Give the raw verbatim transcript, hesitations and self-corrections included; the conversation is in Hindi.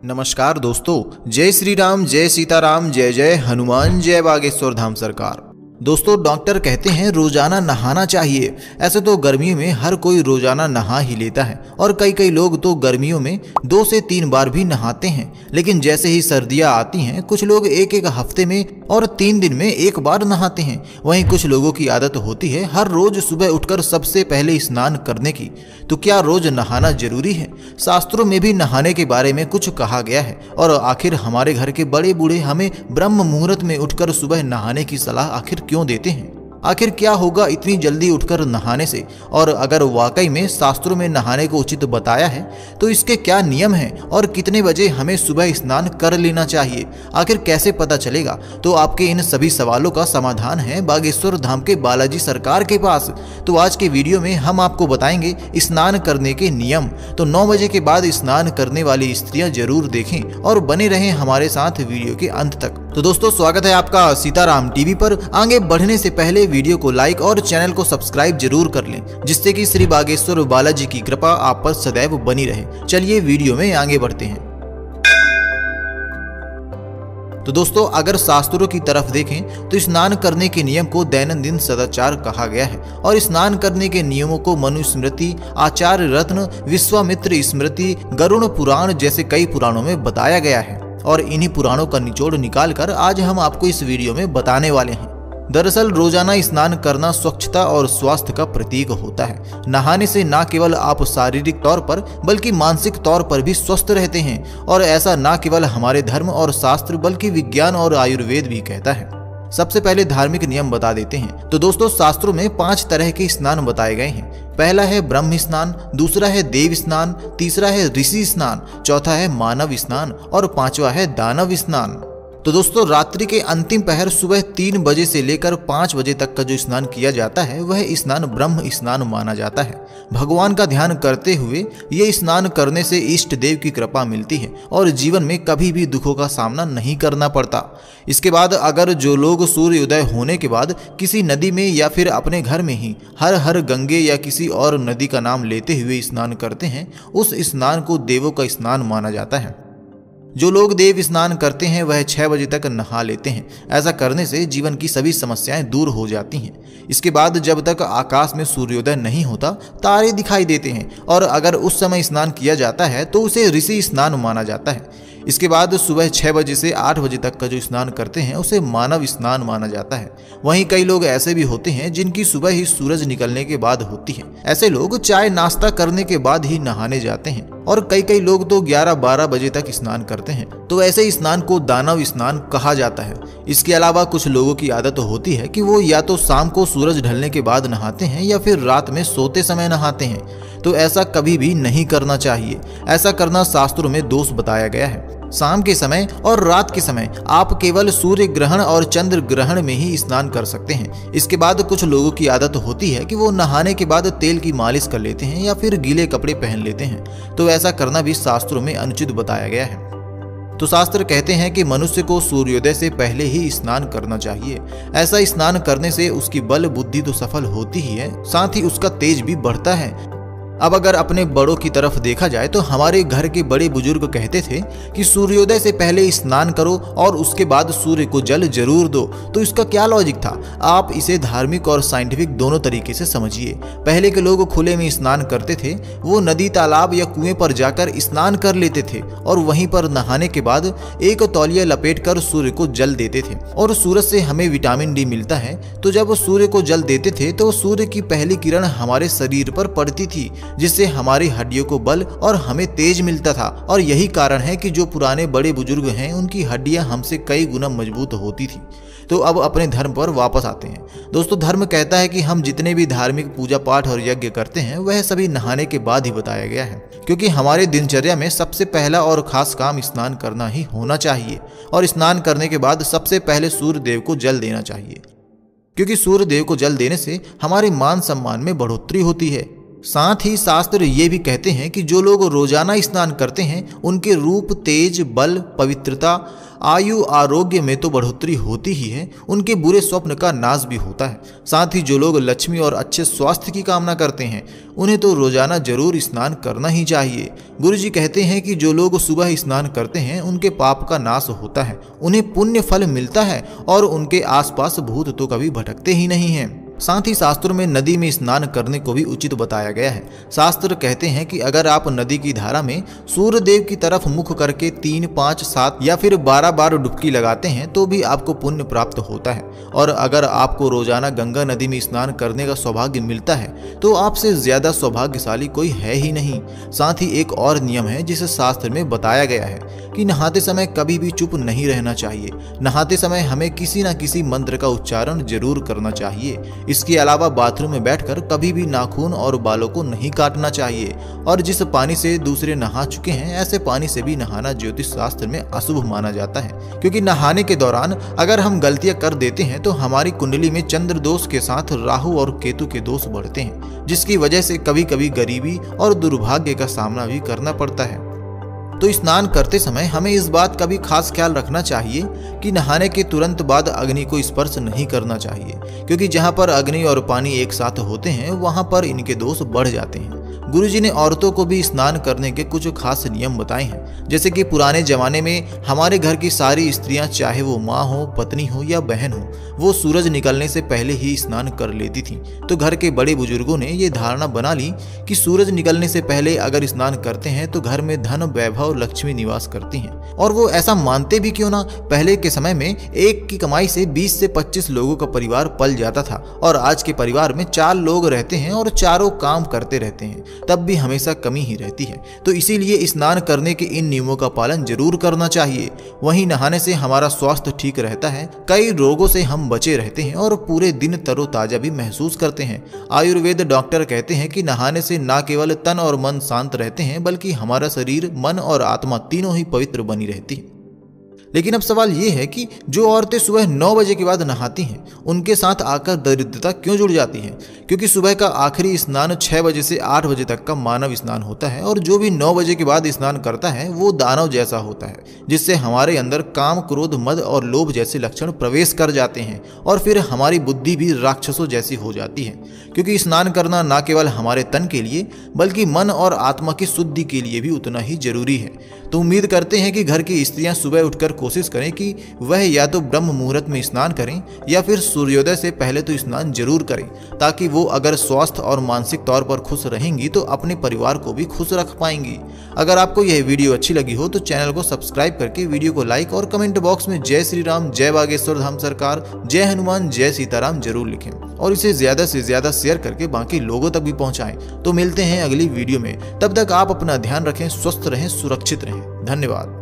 नमस्कार दोस्तों, जय श्री राम, जय सीताराम, जय जय हनुमान, जय बागेश्वर धाम सरकार। दोस्तों, डॉक्टर कहते हैं रोजाना नहाना चाहिए। ऐसे तो गर्मियों में हर कोई रोजाना नहा ही लेता है और कई कई लोग तो गर्मियों में दो से तीन बार भी नहाते हैं। लेकिन जैसे ही सर्दियां आती हैं, कुछ लोग एक एक हफ्ते में और तीन दिन में एक बार नहाते हैं। वहीं कुछ लोगों की आदत होती है हर रोज सुबह उठकर सबसे पहले स्नान करने की। तो क्या रोज नहाना जरूरी है? शास्त्रों में भी नहाने के बारे में कुछ कहा गया है। और आखिर हमारे घर के बड़े बूढ़े हमें ब्रह्म मुहूर्त में उठकर सुबह नहाने की सलाह आखिर क्यों देते हैं? आखिर क्या होगा इतनी जल्दी उठकर नहाने से? और अगर वाकई में शास्त्रों में नहाने को उचित बताया है तो इसके क्या नियम हैं और कितने बजे हमें सुबह स्नान कर लेना चाहिए? आखिर कैसे पता चलेगा? तो आपके इन सभी सवालों का समाधान है बागेश्वर धाम के बालाजी सरकार के पास। तो आज के वीडियो में हम आपको बताएंगे स्नान करने के नियम। तो नौ बजे के बाद स्नान करने वाली स्त्रियां जरूर देखें और बने रहें हमारे साथ वीडियो के अंत तक। तो दोस्तों, स्वागत है आपका सीताराम टीवी पर। आगे बढ़ने से पहले वीडियो को लाइक और चैनल को सब्सक्राइब जरूर कर लें, जिससे कि श्री बागेश्वर बालाजी की कृपा आप पर सदैव बनी रहे। चलिए वीडियो में आगे बढ़ते हैं। तो दोस्तों, अगर शास्त्रों की तरफ देखें तो स्नान करने के नियम को दैनंदिन सदाचार कहा गया है। और स्नान करने के नियमों को मनुस्मृति, आचार्य रत्न, विश्वामित्र स्मृति, गरुड़ पुराण जैसे कई पुराणों में बताया गया है। और इन्हीं पुराणों का निचोड़ निकालकर आज हम आपको इस वीडियो में बताने वाले हैं। दरअसल रोजाना स्नान करना स्वच्छता और स्वास्थ्य का प्रतीक होता है। नहाने से न केवल आप शारीरिक तौर पर बल्कि मानसिक तौर पर भी स्वस्थ रहते हैं। और ऐसा न केवल हमारे धर्म और शास्त्र बल्कि विज्ञान और आयुर्वेद भी कहता है। सबसे पहले धार्मिक नियम बता देते हैं। तो दोस्तों, शास्त्रों में पांच तरह के स्नान बताए गए हैं। पहला है ब्रह्म स्नान, दूसरा है देव स्नान, तीसरा है ऋषि स्नान, चौथा है मानव स्नान और पांचवा है दानव स्नान। तो दोस्तों, रात्रि के अंतिम पहर सुबह तीन बजे से लेकर पाँच बजे तक का जो स्नान किया जाता है वह स्नान ब्रह्म स्नान माना जाता है। भगवान का ध्यान करते हुए ये स्नान करने से इष्ट देव की कृपा मिलती है और जीवन में कभी भी दुखों का सामना नहीं करना पड़ता। इसके बाद अगर जो लोग सूर्योदय होने के बाद किसी नदी में या फिर अपने घर में ही हर हर गंगे या किसी और नदी का नाम लेते हुए स्नान करते हैं, उस स्नान को देवों का स्नान माना जाता है। जो लोग देव स्नान करते हैं वह छह बजे तक नहा लेते हैं। ऐसा करने से जीवन की सभी समस्याएं दूर हो जाती हैं। इसके बाद जब तक आकाश में सूर्योदय नहीं होता तारे दिखाई देते हैं और अगर उस समय स्नान किया जाता है तो उसे ऋषि स्नान माना जाता है। इसके बाद सुबह छह बजे से आठ बजे तक का जो स्नान करते हैं उसे मानव स्नान माना जाता है। वहीं कई लोग ऐसे भी होते हैं जिनकी सुबह ही सूरज निकलने के बाद होती है। ऐसे लोग चाय नाश्ता करने के बाद ही नहाने जाते हैं और कई कई लोग तो ग्यारह बारह बजे तक स्नान करते हैं। तो ऐसे स्नान को दानव स्नान कहा जाता है। इसके अलावा कुछ लोगों की आदत होती है कि वो या तो शाम को सूरज ढलने के बाद नहाते हैं या फिर रात में सोते समय नहाते हैं। तो ऐसा कभी भी नहीं करना चाहिए। ऐसा करना शास्त्रों में दोष बताया गया है। शाम के समय और रात के समय आप केवल सूर्य ग्रहण और चंद्र ग्रहण में ही स्नान कर सकते हैं। इसके बाद कुछ लोगों की आदत होती है कि वो नहाने के बाद तेल की मालिश कर लेते हैं या फिर गीले कपड़े पहन लेते हैं। तो ऐसा करना भी शास्त्रों में अनुचित बताया गया है। तो शास्त्र कहते हैं कि मनुष्य को सूर्योदय से पहले ही स्नान करना चाहिए। ऐसा स्नान करने से उसकी बल बुद्धि तो सफल होती ही है, साथ ही उसका तेज भी बढ़ता है। अब अगर अपने बड़ों की तरफ देखा जाए तो हमारे घर के बड़े बुजुर्ग कहते थे कि सूर्योदय से पहले स्नान करो और उसके बाद सूर्य को जल जरूर दो। तो इसका क्या लॉजिक था? आप इसे धार्मिक और साइंटिफिक दोनों तरीके से समझिए। पहले के लोग खुले में स्नान करते थे। वो नदी, तालाब या कुएं पर जाकर स्नान कर लेते थे और वहीं पर नहाने के बाद एक तौलिया लपेट कर सूर्य को जल देते थे। और सूरज से हमें विटामिन डी मिलता है, तो जब सूर्य को जल देते थे तो सूर्य की पहली किरण हमारे शरीर पर पड़ती थी, जिससे हमारी हड्डियों को बल और हमें तेज मिलता था। और यही कारण है कि जो पुराने बड़े बुजुर्ग हैं उनकी हड्डियां हमसे कई गुना मजबूत होती थी। तो अब अपने धर्म पर वापस आते हैं। दोस्तों, धर्म कहता है कि हम जितने भी धार्मिक पूजा पाठ और यज्ञ करते हैं वह सभी नहाने के बाद ही बताया गया है, क्योंकि हमारे दिनचर्या में सबसे पहला और खास काम स्नान करना ही होना चाहिए। और स्नान करने के बाद सबसे पहले सूर्य देव को जल देना चाहिए, क्योंकि सूर्य देव को जल देने से हमारे मान सम्मान में बढ़ोतरी होती है। साथ ही शास्त्र ये भी कहते हैं कि जो लोग रोजाना स्नान करते हैं उनके रूप, तेज, बल, पवित्रता आयु आरोग्य में तो बढ़ोतरी होती ही है, उनके बुरे स्वप्न का नाश भी होता है। साथ ही जो लोग लक्ष्मी और अच्छे स्वास्थ्य की कामना करते हैं उन्हें तो रोजाना जरूर स्नान करना ही चाहिए। गुरुजी कहते हैं कि जो लोग सुबह स्नान करते हैं उनके पाप का नाश होता है, उन्हें पुण्य फल मिलता है और उनके आसपास भूत तो कभी भटकते ही नहीं हैं। साथ ही शास्त्रों में नदी में स्नान करने को भी उचित बताया गया है। शास्त्र कहते हैं कि अगर आप नदी की धारा में सूर्य देव की तरफ मुख करके तीन पाँच सात या फिर बारह बार डुबकी लगाते हैं तो भी आपको पुण्य प्राप्त होता है। और अगर आपको रोजाना गंगा नदी में स्नान करने का सौभाग्य मिलता है तो आपसे ज्यादा सौभाग्यशाली कोई है ही नहीं। साथ ही एक और नियम है जिसे शास्त्र में बताया गया है कि नहाते समय कभी भी चुप नहीं रहना चाहिए। नहाते समय हमें किसी न किसी मंत्र का उच्चारण जरूर करना चाहिए। इसके अलावा बाथरूम में बैठकर कभी भी नाखून और बालों को नहीं काटना चाहिए। और जिस पानी से दूसरे नहा चुके हैं ऐसे पानी से भी नहाना ज्योतिष शास्त्र में अशुभ माना जाता है, क्योंकि नहाने के दौरान अगर हम गलतियां कर देते हैं तो हमारी कुंडली में चंद्र दोष के साथ राहु और केतु के दोष बढ़ते हैं, जिसकी वजह से कभी कभी गरीबी और दुर्भाग्य का सामना भी करना पड़ता है। तो स्नान करते समय हमें इस बात का भी खास ख्याल रखना चाहिए कि नहाने के तुरंत बाद अग्नि को स्पर्श नहीं करना चाहिए, क्योंकि जहां पर अग्नि और पानी एक साथ होते हैं वहां पर इनके दोष बढ़ जाते हैं। गुरुजी ने औरतों को भी स्नान करने के कुछ खास नियम बताए हैं, जैसे कि पुराने जमाने में हमारे घर की सारी स्त्रियां, चाहे वो माँ हो, पत्नी हो या बहन हो, वो सूरज निकलने से पहले ही स्नान कर लेती थी। तो घर के बड़े बुजुर्गों ने ये धारणा बना ली कि सूरज निकलने से पहले अगर स्नान करते हैं तो घर में धन, वैभव, लक्ष्मी निवास करती हैं। और वो ऐसा मानते भी क्यों ना, पहले के समय में एक की कमाई से बीस से पच्चीस लोगों का परिवार पल जाता था और आज के परिवार में चार लोग रहते हैं और चारों काम करते रहते हैं, तब भी हमेशा कमी ही रहती है। तो इसीलिए स्नान करने के इन नियमों का पालन जरूर करना चाहिए। वहीं नहाने से हमारा स्वास्थ्य ठीक रहता है, कई रोगों से हम बचे रहते हैं और पूरे दिन तरोताजा भी महसूस करते हैं। आयुर्वेद डॉक्टर कहते हैं कि नहाने से न केवल तन और मन शांत रहते हैं बल्कि हमारा शरीर, मन और आत्मा तीनों ही पवित्र बनी रहती है। लेकिन अब सवाल ये है कि जो औरतें सुबह नौ बजे के बाद नहाती हैं उनके साथ आकर दरिद्रता क्यों जुड़ जाती है? क्योंकि सुबह का आखिरी स्नान छह बजे से आठ बजे तक का मानव स्नान होता है और जो भी नौ बजे के बाद स्नान करता है वो दानव जैसा होता है, जिससे हमारे अंदर काम, क्रोध, मद और लोभ जैसे लक्षण प्रवेश कर जाते हैं और फिर हमारी बुद्धि भी राक्षसों जैसी हो जाती है। क्योंकि स्नान करना न केवल हमारे तन के लिए बल्कि मन और आत्मा की शुद्धि के लिए भी उतना ही जरूरी है। तो उम्मीद करते हैं कि घर की स्त्रियां सुबह उठकर कोशिश करें कि वह या तो ब्रह्म मुहूर्त में स्नान करें या फिर सूर्योदय से पहले तो स्नान जरूर करें, ताकि वो अगर स्वास्थ्य और मानसिक तौर पर खुश रहेंगी तो अपने परिवार को भी खुश रख पाएंगी। अगर आपको यह वीडियो अच्छी लगी हो तो चैनल को सब्सक्राइब करके वीडियो को लाइक और कमेंट बॉक्स में जय श्री राम, जय बागेश्वर धाम सरकार, जय हनुमान, जय सीताराम जरूर लिखें और इसे ज्यादा से ज्यादा शेयर करके बाकी लोगों तक भी पहुंचाएं। तो मिलते हैं अगली वीडियो में, तब तक आप अपना ध्यान रखें, स्वस्थ रहें, सुरक्षित रहें। धन्यवाद।